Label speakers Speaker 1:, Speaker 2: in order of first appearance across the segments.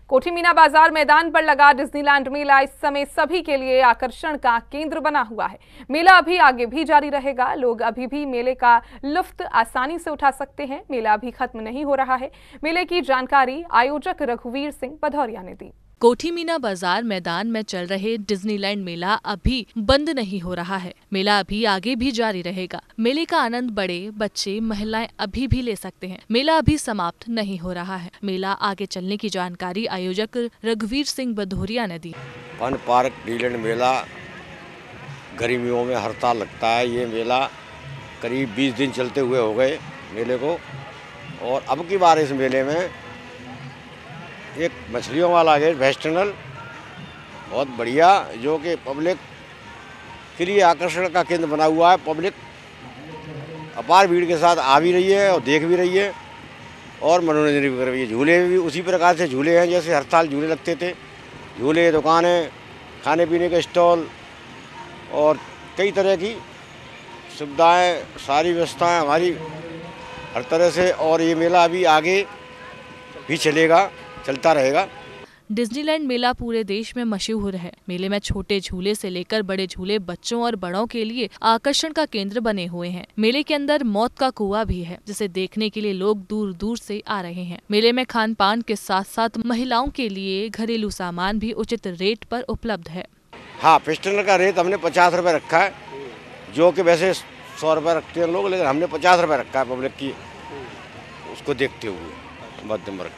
Speaker 1: कोठी मीना बाजार मैदान पर लगा डिज्नीलैंड मेला इस समय सभी के लिए आकर्षण का केंद्र बना हुआ है। मेला अभी आगे भी जारी रहेगा। लोग अभी भी मेले का लुत्फ आसानी से उठा सकते हैं। मेला अभी खत्म नहीं हो रहा है। मेले की जानकारी आयोजक रघुवीर सिंह भदौरिया ने दी।
Speaker 2: कोठी मीना बाजार मैदान में चल रहे डिज्नीलैंड मेला अभी बंद नहीं हो रहा है। मेला अभी आगे भी जारी रहेगा। मेले का आनंद बड़े, बच्चे, महिलाएं अभी भी ले सकते हैं। मेला अभी समाप्त नहीं हो रहा है। मेला आगे चलने की जानकारी आयोजक रघुवीर सिंह भदौरिया ने दी।
Speaker 3: फन पार्क डिज्नीलैंड मेला गर्मियों में हड़ताल लगता है। ये मेला करीब 20 दिन चलते हुए हो गए मेले को, और अब की बार इस मेले में एक मछलियों वाला गेट वेस्टर्नल बहुत बढ़िया, जो कि पब्लिक के लिए आकर्षण का केंद्र बना हुआ है। पब्लिक अपार भीड़ के साथ आ भी रही है और देख भी रही है और मनोरंजन भी कर रही है। झूले भी उसी प्रकार से झूले हैं जैसे हर साल झूले लगते थे। झूले, दुकानें, खाने पीने के स्टॉल और कई तरह की सुविधाएं, सारी व्यवस्थाएं हमारी हर तरह से। और ये मेला अभी आगे भी चलेगा, चलता रहेगा।
Speaker 2: डिज्नीलैंड मेला पूरे देश में मशहूर है। मेले में छोटे झूले से लेकर बड़े झूले बच्चों और बड़ों के लिए आकर्षण का केंद्र बने हुए हैं। मेले के अंदर मौत का कुआं भी है, जिसे देखने के लिए लोग दूर दूर से आ रहे हैं। मेले में खान पान के साथ साथ महिलाओं के लिए घरेलू सामान भी उचित रेट पर उपलब्ध है।
Speaker 3: हाँ, पिस्टल का रेट हमने 50 रुपये रखा है, जो कि वैसे 100 रुपये रखते हैं लोग, लेकिन हमने 50 रुपये रखा है पब्लिक की उसको देखते हुए मध्यम वर्ग।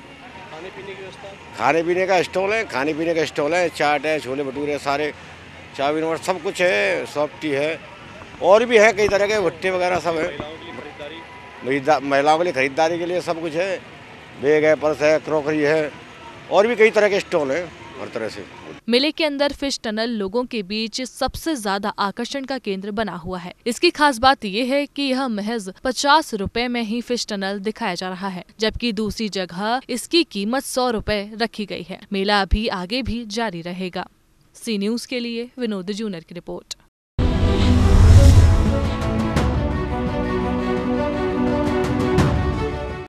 Speaker 3: खाने पीने का स्टॉल है, खाने पीने का स्टॉल है, चाट है, छोले भटूरे, सारे चाउमीन और सब कुछ है, सॉफ्ट टी है और भी है, कई तरह के भुट्टे वगैरह सब है। महिलाओं के लिए खरीदारी के लिए सब कुछ है, बैग है, पर्स है, क्रॉकरी है और भी कई तरह के स्टॉल हैं हर तरह से।
Speaker 2: मेले के अंदर फिश टनल लोगों के बीच सबसे ज्यादा आकर्षण का केंद्र बना हुआ है। इसकी खास बात यह है कि यह महज 50 रुपए में ही फिश टनल दिखाया जा रहा है, जबकि दूसरी जगह इसकी कीमत 100 रुपए रखी गई है। मेला अभी आगे भी जारी रहेगा। सी न्यूज़ के लिए विनोद जूनर की रिपोर्ट।